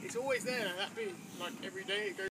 It's always there. That being like every day it goes.